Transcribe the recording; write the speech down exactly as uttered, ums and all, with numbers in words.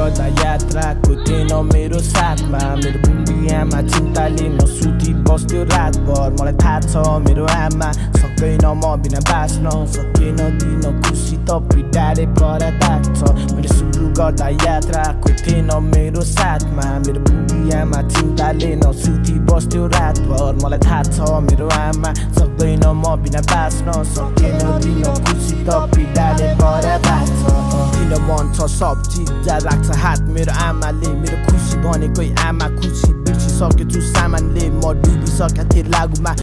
गर्दा यात्राको थिएन मेरो साथमा। मेरो बुढी आमा चिन्ताले नसुती बस्थ्यो रातभर। मलाई थाहा छ मेरो आमा सक्दैन म बिना बाँच्न, सकेन दिन खुसी त पिटारे पराताक छ। मैले सुरु गर्दा यात्राको थिएन मेरो साथमा। मेरो बुढी आमा चिन्ताले नसुती बस्थ्यो रातभर। मलाई थाहा छ मेरो आमा सक्दैन म बिना बाँच्न, सकेन दिन खुसी त पिटारे पराताक छ। किन मन छ सब चिज राख्छ हात मेरो आमाले। मेरो खुसी भनेकै आमा खुसी बिर्सिसकेछु सामानले। म डुबिसकेको थिएँ लागुमा।